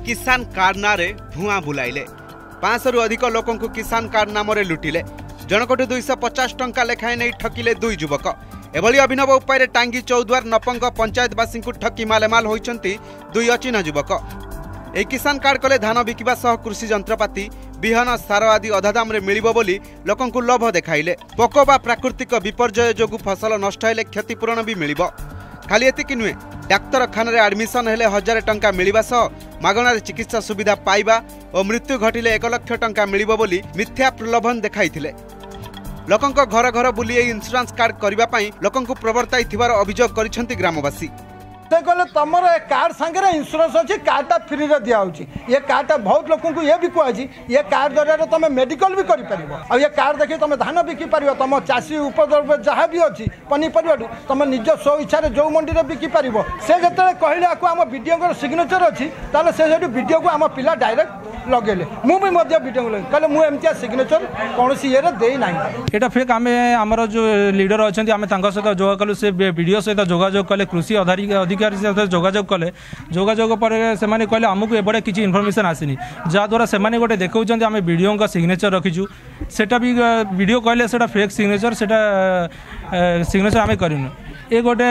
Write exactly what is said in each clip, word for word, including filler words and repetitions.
किसान कार्ड नारे भुआ बुलाइले। पांच रु अधिक लोकों को किसान कार्ड नाम लुटिले। जनकठू दुईश पचास टंका लेखाएं नहीं ठकिले दुई युवक। एभली अभिनव उपाय टांगी चौद्वार नपंग पंचायतवासी ठकी मालेमाल होइछंती दुई अचिन्ह युवक। ए किसान कार्ड कले धान बिकिबा सह कृषि जंत्रपाति बिहन सार आदि अधा दाम रे मिलिबो बोली लोकं को लोभ देखाइले। पोक बा प्राकृतिक विपर्यय जोगु फसल नष्ट हेले क्षतिपूरण भी मिलिबो। खाली एतिकी नुहे, डाक्तरखाना रे एडमिशन हेले हजार टंका मिलिबा सह मागणार चिकित्सा सुविधा पाइबा और मृत्यु घटिले एक लाख टंका मिलिबो बोली मिथ्या प्रलोभन देखाइथिले। लोकंक घर घर बुली इंश्योरेंस कार्ड करबा पई लोकं को प्रवर्ताई थिबार अभियोग करिसेंती ग्रामवासी। कहले तुम कार्ड सांगे इंश्योरेंस अच्छी कार्डटा फ्री रे दिया होची। ये कार्डटा बहुत लोगों को ये भी कहुची ये कार्ड जरिए तुम मेडिकल भी करि परिबो। अब ये कार्ड देखिए तुम धान बिकी पार तुम चाषी उपद्रव्य जहाँ भी अच्छी पनीपरिया तुम निज स्व इच्छा जो मंडी में बिकी पार से जो कहले आम वीडियो सिग्नेचर अच्छी ताले से वीडियो को आम पिला डायरेक्ट लगेले मुझे वीडियो लगे कहले मुझे सिग्नेचर कौन सी ये दे ना यहाँ फेक आम आमर जो लीडर अच्छा आम सहित जोगा कलु से वीडियो सहित जोगाजोग कले कृषि अधिकारी सहित जोगाजोग कले जोगाजोग पर से कहले आमको एबड़े किसी इनफर्मेशन आसनी जहाद्वारा से गोटे देखा आम वीडियो का सिग्नेचर रखीचु सेटा भी वीडियो कहले सेटा फेक सिग्नेचर सेटा सिग्नेचर आम करूँ ये गोटे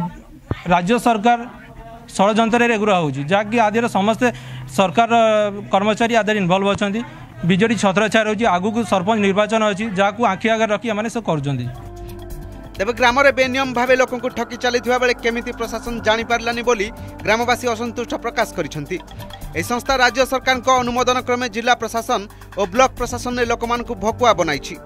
राज्य सरकार षड्यंत्र एगुरा हो जहाँकि आदि समस्ते सरकार कर्मचारी आदि इनवल्व अच्छा बीजेडी छत्रछाया रही आगु को सरपंच निर्वाचन अच्छी जहाँ आखि आगे रखी मैंने सब कर तेज ग्राम में बेनियम भाव लोकों को ठकी चली बेले केमिति प्रशासन जानी पारलानी बोली ग्रामवासी असंतुष्ट प्रकाश करिसेंती। ए संस्था राज्य सरकार को अनुमोदन क्रमे जिला प्रशासन और ब्लॉक प्रशासन ने लोक मानकु भकुआ बनाइछि।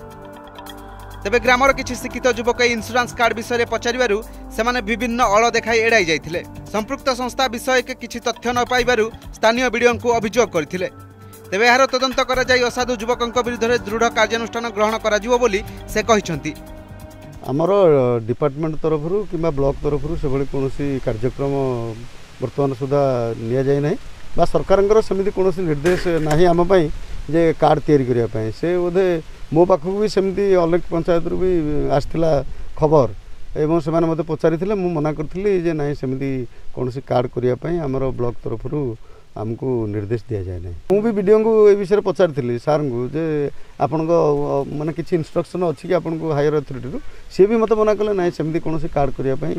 तेबे ग्रामर किछि शिक्षित युवक इंश्योरेंस कार्ड विषय पचारिबारु सेमाने विभिन्न अळ देखाई एड़ाई जाइथिले। संपृक्त संस्था विषय के किछि तथ्य न पाइबारु स्थानीय वीडियो को अभियोग करथिले। तेबे एहार तदंत करा जाई असाधु युवकंक विरुद्ध दृढ़ कार्यानुष्ठान ग्रहण करा जिवो बोली से कहिसंती। आमर डिपार्टमेंट तरफ कि ब्लॉक तरफ से कौन कार्यक्रम बर्तमान सुधा नि जाए ना बा सरकार सेमती कौन निर्देश ना आम जे कार्ड तैयारी करने से बोधे मो पाखक भी सेमती अनेक पंचायत भी आसला खबर एवं से मत पचारि मु मना करी जे ना सेमती कौन कार्ड करने आमर ब्लॉक तरफ आमको निर्देश दि जाए ना। मु भी वीडियो को ए विषय पचारि सार को जे आपण माने किसी इंस्ट्रक्शन अच्छी कि आपन को हायर अथॉरिटी सी भी मत मना कले ना सेमती कौन कार्ड करने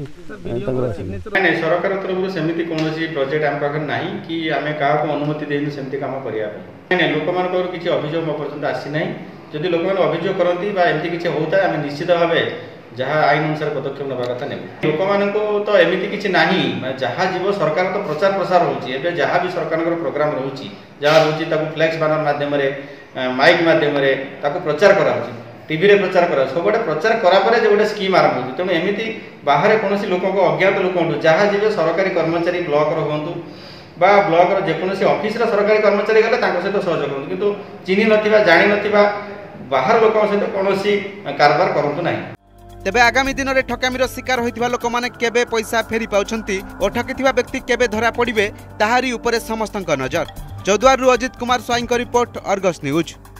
सरकार तरफ सेमती कौन प्रोजेक्ट आम पाखे ना कि आम क्या अनुमति देनु सेमती काम करने लोक मान किसी अभियोग पर्यटन आसी ना जदि लोक मैंने अभियोग करती एमती किसी होता है आम निश्चित भाव जहाँ आईन अनुसार पदक्षेप नवा कथा ने लोक मान तो एमती किसी ना जहाँ जीव सरकार तो प्रचार प्रसार होती जहाँ भी सरकार प्रोग्राम रोचे जहाँ रोचे फ्लैक्स बैनर मध्यम माइक मध्यम प्रचार करा टीवी रे प्रचार करा सब गोटे प्रचार करापर जो गोटे स्कीम आरंभ हो तेणु एमती बाहर कौन लोक अज्ञात लोक जहाँ जी सरकारी कर्मचारी ब्लॉक हूँ बा ब्लॉक जेकोसी ऑफिस सरकारी कर्मचारी गले सहित सहयोग हूँ किंतु चिन्ह नथिबा जानि नथिबा बाहर लोक सहित कौन कारबार करतु ना। तेबे आगामी दिन में ठकामीर शिकार होइतिबा लोक माने केबे पैसा फेरी पाउछंती और ठकिथिबा व्यक्ति केबे धरा पड़िबे ताहारी उपरे समस्तक नजर। Chaudwar Ajit Kumar Swain report Argus news.